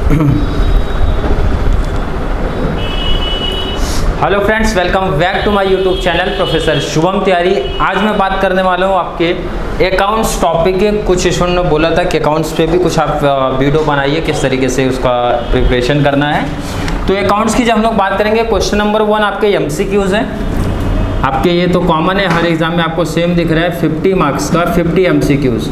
Hello friends, welcome back to my YouTube channel professor Shubham Tiwari. आज मैं बात करने वाला हूँ आपके अकाउंट्स टॉपिक के। कुछ स्टूडेंट ने बोला था कि अकाउंट्स पे भी कुछ आप वीडियो बनाइए, किस तरीके से उसका प्रिपरेशन करना है। तो अकाउंट्स की जब हम लोग बात करेंगे, क्वेश्चन नंबर 1 आपके एमसीक्यूज है। आपके ये तो कॉमन है, हर एग्जाम में आपको सेम दिख रहा है। 50 मार्क्स का 50 एमसीक्यूज।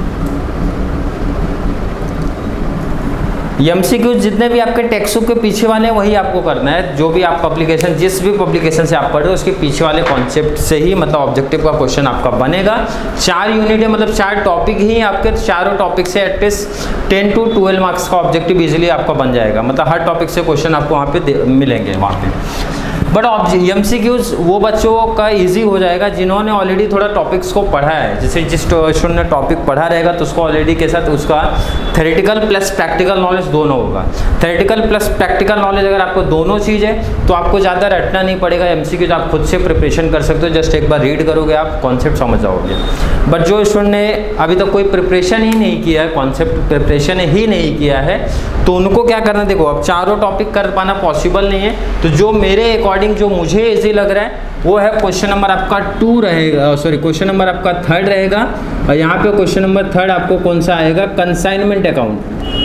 एमसीक्यूज जितने भी आपके टेक्स्ट बुक के पीछे वाले हैं वही आपको करना है। जो भी आप पब्लिकेशन, जिस भी पब्लिकेशन से आप पढ़ रहे हो उसके पीछे वाले कॉन्सेप्ट से ही मतलब ऑब्जेक्टिव का क्वेश्चन आपका बनेगा। 4 यूनिट है, मतलब 4 टॉपिक ही आपके, चारों टॉपिक से एटलीस्ट 10 to 12 मार्क्स का ऑब्जेक्टिव इजीली आपका बन जाएगा। मतलब हर टॉपिक से क्वेश्चन आपको वहाँ पे मिलेंगे वहाँ पे। बट एमसीक्यूज वो बच्चों का इजी हो जाएगा जिन्होंने ऑलरेडी थोड़ा टॉपिक्स को पढ़ा है। जैसे जिस स्टूडेंट ने टॉपिक पढ़ा रहेगा तो उसको ऑलरेडी के साथ उसका थ्योरेटिकल प्लस प्रैक्टिकल नॉलेज दोनों होगा। थ्योरेटिकल प्लस प्रैक्टिकल नॉलेज अगर आपको दोनों चीज़ है तो आपको ज़्यादा रटना नहीं पड़ेगा। एमसीक्यूज आप खुद से प्रिपरेशन कर सकते हो, जस्ट एक बार रीड करोगे आप कॉन्सेप्ट समझ जाओगे। बट जो स्टूडेंट ने अभी तक कोई प्रिपरेशन ही नहीं किया है, कॉन्सेप्ट प्रिपरेशन ही नहीं किया है, तो उनको क्या करना, देखो अब चारों टॉपिक कर पाना पॉसिबल नहीं है। तो जो मेरे अकॉर्डिंग जो मुझे इजी लग रहा है वो है क्वेश्चन नंबर आपका 2 रहेगा, सॉरी क्वेश्चन नंबर आपका 3 रहेगा। और यहाँ पे क्वेश्चन नंबर 3 आपको कौन सा आएगा, कंसाइनमेंट अकाउंट।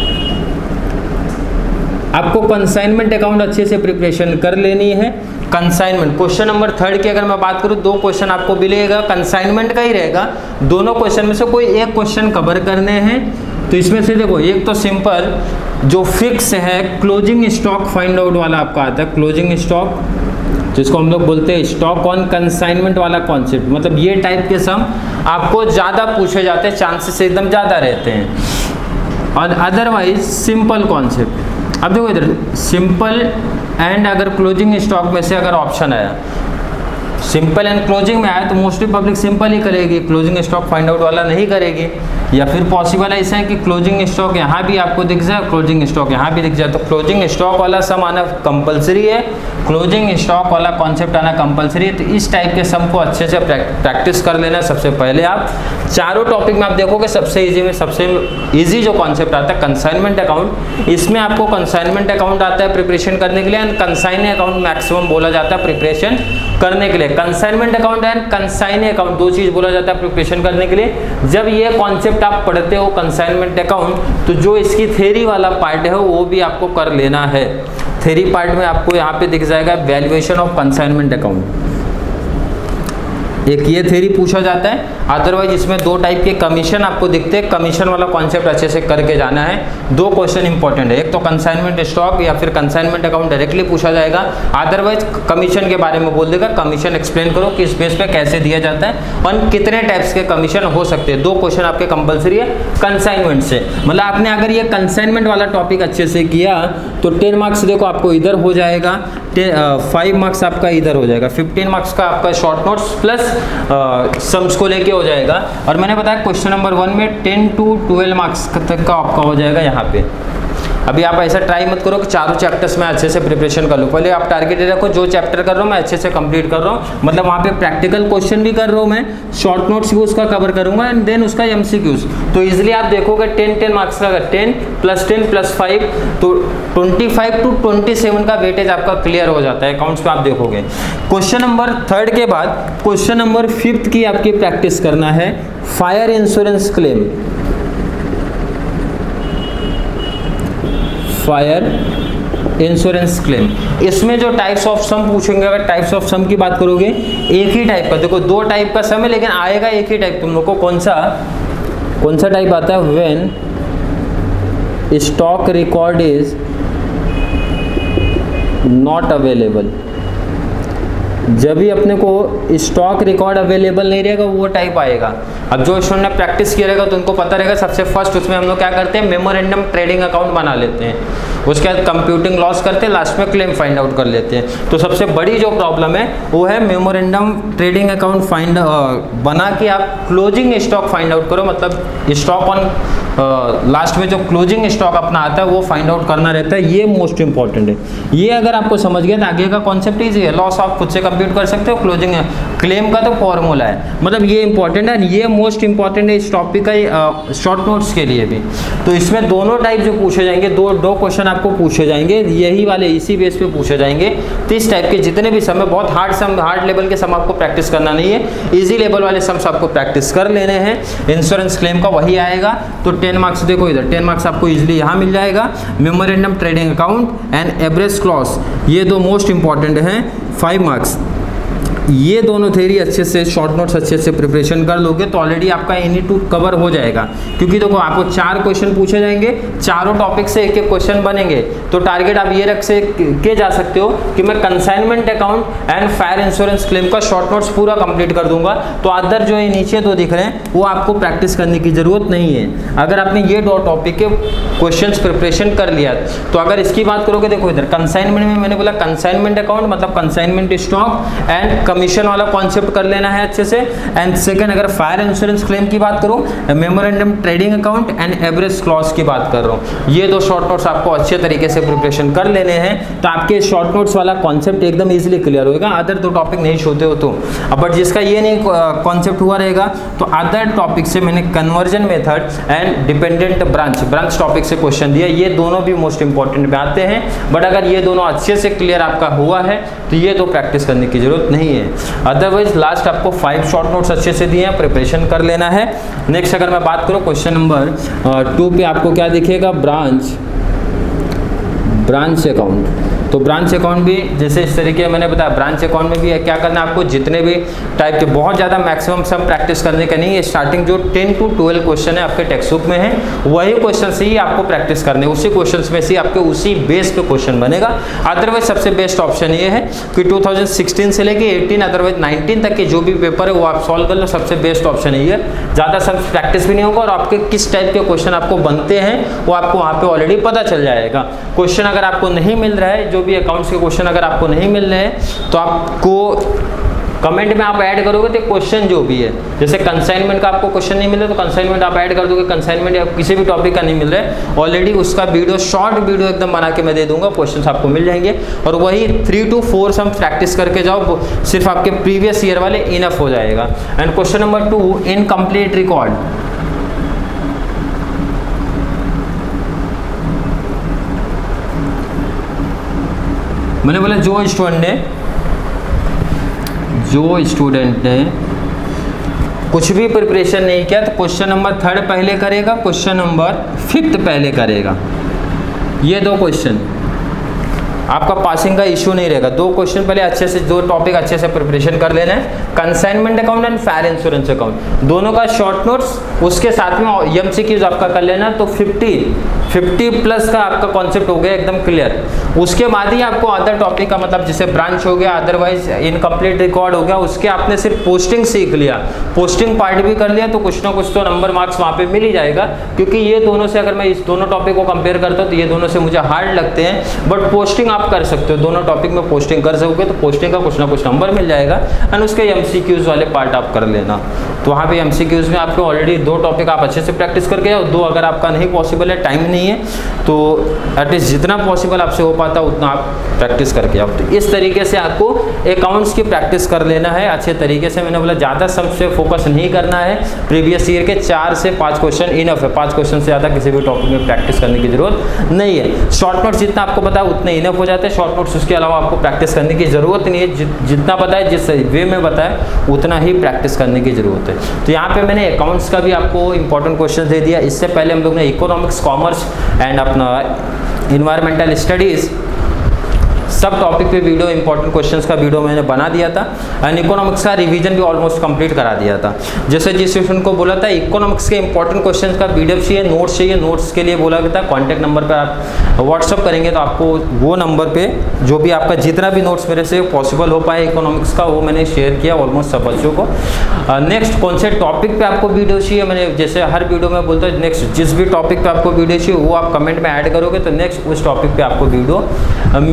आपको कंसाइनमेंट अकाउंट अच्छे से प्रिपरेशन कर लेनी है। कंसाइनमेंट क्वेश्चन नंबर 3 की अगर मैं बात करूँ, 2 क्वेश्चन आपको मिलेगा, कंसाइनमेंट का ही रहेगा। दोनों क्वेश्चन में से कोई एक क्वेश्चन कवर करने हैं। तो इसमें से देखो, एक तो सिंपल जो फिक्स है, क्लोजिंग स्टॉक फाइंड आउट वाला आपका आता है। क्लोजिंग स्टॉक जिसको हम लोग बोलते हैं स्टॉक ऑन कंसाइनमेंट वाला कॉन्सेप्ट, मतलब ये टाइप के सम आपको ज़्यादा पूछे जाते हैं, चांसेस एकदम ज़्यादा रहते हैं। और अदरवाइज सिंपल कॉन्सेप्ट, अब देखो इधर सिंपल एंड अगर क्लोजिंग स्टॉक में से अगर ऑप्शन आया, सिंपल एंड क्लोजिंग में आया तो मोस्टली पब्लिक सिंपल ही करेगी, क्लोजिंग स्टॉक फाइंड आउट वाला नहीं करेगी। या फिर पॉसिबल ऐसा है कि क्लोजिंग स्टॉक यहाँ भी आपको दिख जाए, क्लोजिंग स्टॉक यहाँ भी दिख जाए। तो क्लोजिंग स्टॉक वाला सम आना कंपलसरी है, क्लोजिंग स्टॉक वाला कॉन्सेप्ट आना कंपलसरी है। तो इस टाइप के सम को अच्छे से प्रैक्टिस कर लेना। सबसे पहले आप चारों टॉपिक में आप देखोगे सबसे ईजी में सबसे ईजी जो कॉन्सेप्ट आता है कंसाइनमेंट अकाउंट। इसमें आपको कंसाइनमेंट अकाउंट आता है प्रिपरेशन करने के लिए, एंड कंसाइन अकाउंट मैक्सिमम बोला जाता है प्रिपरेशन करने के लिए। Consignment account and consign account 2 चीज बोला जाता है प्रिपरेशन करने के लिए। जब ये कॉन्सेप्ट आप पढ़ते हो कंसाइनमेंट अकाउंट, तो जो इसकी थ्योरी वाला पार्ट है वो भी आपको कर लेना है। थ्योरी पार्ट में आपको यहाँ पे दिख जाएगा वैल्यूएशन ऑफ कंसाइनमेंट अकाउंट, एक ये थ्योरी पूछा जाता है। अदरवाइज इसमें 2 टाइप के कमीशन आपको दिखते हैं, कमीशन वाला कॉन्सेप्ट अच्छे से करके जाना है। 2 क्वेश्चन इंपॉर्टेंट है, एक तो कंसाइनमेंट स्टॉक या फिर कंसाइनमेंट अकाउंट डायरेक्टली पूछा जाएगा। अदरवाइज कमीशन के बारे में बोल देगा, कमीशन एक्सप्लेन करो किस बेस पे कैसे दिया जाता है और कितने टाइप्स के कमीशन हो सकते हैं। 2 क्वेश्चन आपके कंपलसरी है कंसाइनमेंट से। मतलब आपने अगर ये कंसाइनमेंट वाला टॉपिक अच्छे से किया तो 10 मार्क्स देखो आपको इधर हो जाएगा, 5 मार्क्स आपका इधर हो जाएगा, 15 मार्क्स का आपका शॉर्ट नोट्स प्लस सम्स को लेके हो जाएगा। और मैंने बताया क्वेश्चन नंबर 1 में 10 to 12 मार्क्स तक का आपका हो जाएगा यहाँ पे। अभी आप ऐसा ट्राई मत करो कि चारों चैप्टर्स में अच्छे से प्रिपरेशन कर लो। पहले आप टारगेट रखो, जो चैप्टर कर रहा हूँ मैं अच्छे से कंप्लीट कर रहा हूँ, मतलब वहाँ पे प्रैक्टिकल क्वेश्चन भी कर रहा हूँ मैं, शॉर्ट नोट्स भी उसका कवर करूँगा, एंड देन उसका एमसीक्यूज। तो इजिली आप देखोगे 10 मार्क्स का, 10 + 10 + 5 तो 25 to 27 का वेटेज आपका क्लियर हो जाता है अकाउंट्स पे। आप देखोगे क्वेश्चन नंबर 3 के बाद क्वेश्चन नंबर 5 की आपकी प्रैक्टिस करना है, fire insurance claim. Fire insurance claim, इसमें जो टाइप्स ऑफ सम पूछेंगे, अगर टाइप्स ऑफ सम की बात करोगे एक ही टाइप का, देखो 2 टाइप का सम है लेकिन आएगा एक ही टाइप। तुम लोग को कौन सा टाइप आता है, when stock record is not available. जब भी अपने को स्टॉक रिकॉर्ड अवेलेबल नहीं रहेगा वो टाइप आएगा। अब जो स्टूडेंट ने प्रैक्टिस किया रहेगा तो उनको पता रहेगा। सबसे फर्स्ट उसमें हम लोग क्या करते हैं, मेमोरेंडम ट्रेडिंग अकाउंट बना लेते हैं, उसके बाद कंप्यूटिंग लॉस करते हैं, लास्ट में क्लेम फाइंड आउट कर लेते हैं। तो सबसे बड़ी जो प्रॉब्लम है वो है मेमोरेंडम ट्रेडिंग अकाउंट बना के आप क्लोजिंग स्टॉक फाइंड आउट करो, मतलब स्टॉक ऑन लास्ट में जो क्लोजिंग स्टॉक अपना आता है वो फाइंड आउट करना रहता है, ये मोस्ट इंपॉर्टेंट है। ये अगर आपको समझ गया तो आगे का कॉन्सेप्ट ईजी है। लॉस आप खुद से कंप्यूट कर सकते हो, क्लोजिंग क्लेम का तो फॉर्मूला है, मतलब ये इंपॉर्टेंट है, ये मोस्ट इंपॉर्टेंट है इस टॉपिक का शॉर्ट नोट्स के लिए भी। तो इसमें दोनों टाइप जो पूछे जाएंगे, दो क्वेश्चन आपको पूछे जाएंगे, यही वाले इसी बेस पे पूछे जाएंगे। तो इस टाइप के जितने भी सम है, बहुत हार्ड लेवल के सम आपको प्रैक्टिस करना नहीं है, इजी लेवल वाले सम्स आपको प्रैक्टिस कर लेने हैं। इंश्योरेंस क्लेम का वही आएगा, तो 10 मार्क्स देखो इधर 10 मार्क्स आपको इजीली यहाँ मिल जाएगा। Memorandum trading account and average clause, ये दो मोस्ट इंपॉर्टेंट हैं, 5 मार्क्स। ये दोनों थ्योरी अच्छे से शॉर्ट नोट्स अच्छे से प्रिपरेशन कर लोगे तो ऑलरेडी आपका एनी टू कवर हो जाएगा, क्योंकि देखो आपको 4 क्वेश्चन पूछे जाएंगे, चारों टॉपिक से एक क्वेश्चन बनेंगे। तो टारगेट आप ये रख से के जा सकते हो कि मैं consignment account and fire insurance claim का शॉर्ट नोट्स पूरा कंप्लीट कर दूंगा। तो अदर जो ये नीचे दो दिख रहे हैं वो आपको प्रैक्टिस करने की जरूरत नहीं है। अगर आपने ये 2 टॉपिक के क्वेश्चन प्रिपरेशन कर लिया, तो अगर इसकी बात करोगे, देखो इधर कंसाइनमेंट में मैंने बोला कंसाइनमेंट अकाउंट मतलब कंसाइनमेंट स्टॉक एंड कमीशन वाला कॉन्सेप्ट कर लेना है अच्छे से। एंड सेकंड अगर फायर इंश्योरेंस क्लेम की बात करूं, memorandum trading account and average clause की बात कर रहा हूं। ये 2 शॉर्ट नोट्स आपको अच्छे तरीके से प्रिपरेशन कर लेने हैं, तो आपके शॉर्ट नोट्स वाला कॉन्सेप्ट एकदम इजीली क्लियर होगा। अदर 2 टॉपिक नहीं छोड़ते हो तो, बट जिसका ये नहीं कॉन्सेप्ट हुआ रहेगा तो अदर टॉपिक से मैंने conversion method and dependent branch topic से क्वेश्चन दिया, ये दोनों भी मोस्ट इंपॉर्टेंट में आते हैं। बट अगर ये दोनों अच्छे से क्लियर आपका हुआ है तो ये 2 प्रैक्टिस करने की जरूरत नहीं है। अदरवाइज लास्ट आपको 5 शॉर्ट नोट्स अच्छे से दिए हैं, प्रिपरेशन कर लेना है। नेक्स्ट अगर मैं बात करूं क्वेश्चन नंबर 2 पे आपको क्या दिखेगा, ब्रांच अकाउंट। तो ब्रांच अकाउंट भी जैसे इस तरीके मैंने बताया, ब्रांच अकाउंट में भी क्या करना है आपको, जितने भी टाइप के बहुत ज़्यादा मैक्सिमम सम प्रैक्टिस करने का नहीं है। स्टार्टिंग जो 10 to 12 क्वेश्चन है आपके टेक्स्ट बुक में है, वही क्वेश्चन से ही आपको प्रैक्टिस करने, उसी क्वेश्चन में से आपके उसी बेस पे क्वेश्चन बनेगा। अदरवाइज सबसे बेस्ट ऑप्शन ये है कि 2016 से लेके 18 अदरवाइज 19 तक के जो भी पेपर है वो आप सॉल्व कर लो, सबसे बेस्ट ऑप्शन है ये। ज़्यादा सब प्रैक्टिस भी नहीं होगा और आपके किस टाइप के क्वेश्चन आपको बनते हैं वो आपको वहाँ पे ऑलरेडी पता चल जाएगा। क्वेश्चन अगर आपको नहीं मिल रहा है, जो भी अकाउंट्स के क्वेश्चन अगर आपको नहीं मिल रहे हैं, तो आपको कमेंट में आप ऐड करोगे तो क्वेश्चन जो भी है, जैसे कंसाइनमेंट का आपको क्वेश्चन नहीं मिल रहा तो कंसाइनमेंट आप ऐड कर दोगे, कंसाइनमेंट या किसी भी टॉपिक का नहीं मिल रहा है ऑलरेडी उसका वीडियो शॉर्ट वीडियो एकदम बना के मैं दे दूंगा, क्वेश्चंस आपको मिल जाएंगे। और वही 3 to 4 सम प्रैक्टिस करके जाओ, सिर्फ आपके प्रीवियस ईयर वाले इनफ हो जाएगा। And question number 2, incomplete record. मैंने बोला जो स्टूडेंट ने कुछ भी प्रिपरेशन नहीं किया तो क्वेश्चन नंबर 3 पहले करेगा, क्वेश्चन नंबर 5 पहले करेगा। ये 2 क्वेश्चन आपका पासिंग का इशू नहीं रहेगा। 2 क्वेश्चन पहले अच्छे से, 2 टॉपिक अच्छे से प्रिपरेशन कर लेना है, consignment account and fire insurance account, दोनों का शॉर्ट नोट्स, उसके साथ में एमसीक्यूज आपका कर लेना। तो 50 प्लस का आपका कॉन्सेप्ट हो गया एकदम क्लियर। उसके बाद ही आपको अदर टॉपिक का, मतलब जैसे ब्रांच हो गया, अदरवाइज इनकम्प्लीट रिकॉर्ड हो गया, उसके आपने सिर्फ पोस्टिंग सीख लिया, पोस्टिंग पार्ट भी कर लिया, तो कुछ ना कुछ तो नंबर मार्क्स वहाँ पे मिल ही जाएगा। क्योंकि ये दोनों से अगर मैं इस दोनों टॉपिक को कंपेयर करता हूँ तो ये दोनों से मुझे हार्ड लगते हैं, बट पोस्टिंग आप कर सकते हो, दोनों टॉपिक में पोस्टिंग कर सकोगे तो पोस्टिंग का कुछ ना कुछ नंबर मिल जाएगा। एंड उसके एमसीक्यूज वाले पार्ट आप कर लेना, तो वहाँ पे एमसीक्यूज में आपको ऑलरेडी 2 टॉपिक आप अच्छे से प्रैक्टिस करके जाओ। 2 अगर आपका नहीं पॉसिबल है, टाइम नहीं है, तो एटलीस्ट जितना पॉसिबल आपसे हो पाता उतना आप प्रैक्टिस करके आओ। तो इस तरीके से आपको अकाउंट्स की प्रैक्टिस कर लेना है अच्छे तरीके से। मैंने बोला ज़्यादा सबसे फोकस नहीं करना है, प्रीवियस ईयर के 4 से 5 क्वेश्चन इनफ है, 5 क्वेश्चन से ज़्यादा किसी भी टॉपिक में प्रैक्टिस करने की जरूरत नहीं है। शॉर्ट नोट्स जितना आपको पता है उतने इनफ हो जाते हैं, शॉर्ट नोट्स उसके अलावा आपको प्रैक्टिस करने की जरूरत नहीं है। जितना बताए, जिस वे में बताए उतना ही प्रैक्टिस करने की जरूरत है। तो यहाँ पे मैंने अकाउंट्स का भी आपको इंपॉर्टेंट क्वेश्चन दे दिया। इससे पहले हम लोग ने इकोनॉमिक्स, कॉमर्स एंड अपना इन्वायरमेंटल स्टडीज सब टॉपिक पे वीडियो, इंपॉर्टेंट क्वेश्चंस का वीडियो मैंने बना दिया था। एंड इकोनॉमिक्स का रिवीजन भी ऑलमोस्ट कंप्लीट करा दिया था। जैसे जिस स्टूडेंट को बोला था इकोनॉमिक्स के इंपॉर्टेंट क्वेश्चंस का पीडीएफ चाहिए, नोट्स चाहिए, नोट्स के लिए बोला गया था कॉन्टैक्ट नंबर पर आप व्हाट्सअप करेंगे तो आपको वो नंबर पे जो भी आपका जितना भी नोट्स मेरे से पॉसिबल हो पाए इकोनॉमिक्स का वो मैंने शेयर किया ऑलमोस्ट सब बच्चों को। नेक्स्ट कौन से टॉपिक पे आपको वीडियो चाहिए, मैंने जैसे हर वीडियो में बोलता हूँ, नेक्स्ट जिस भी टॉपिक पे आपको वीडियो चाहिए वो आप कमेंट में ऐड करोगे तो नेक्स्ट उस टॉपिक पे आपको वीडियो मिल जाएगा।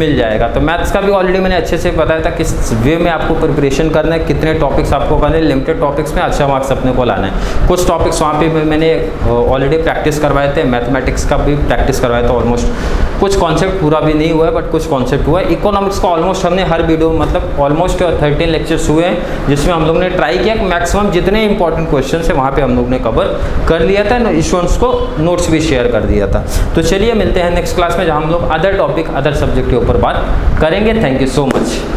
तो मैथ्स का भी ऑलरेडी मैंने अच्छे से बताया था किस वे में आपको प्रिपरेशन करना है, कितने टॉपिक्स आपको करने हैं, लिमिटेड टॉपिक्स में अच्छा मार्क्स अपने को लाना है। कुछ टॉपिक्स वहाँ पे मैंने ऑलरेडी प्रैक्टिस करवाए थे, मैथमेटिक्स का भी प्रैक्टिस करवाया था ऑलमोस्ट, कुछ कॉन्सेप्ट पूरा भी नहीं हुआ है बट कुछ कॉन्सेप्ट हुआ है। इकोनॉमिक्स का ऑलमोस्ट हमने हर वीडियो मतलब ऑलमोस्ट 13 लेक्चर्स हुए हैं जिसमें हम लोग ने ट्राई किया मैक्सिमम जितने इंपॉर्टेंट क्वेश्चन है वहाँ पे हम लोग ने कवर कर लिया था, स्टूडेंट्स को नोट्स भी शेयर कर दिया था। तो चलिए मिलते हैं नेक्स्ट क्लास में जहाँ हम लोग अदर टॉपिक अदर सब्जेक्ट के ऊपर बात करेंगे। Thank you so much.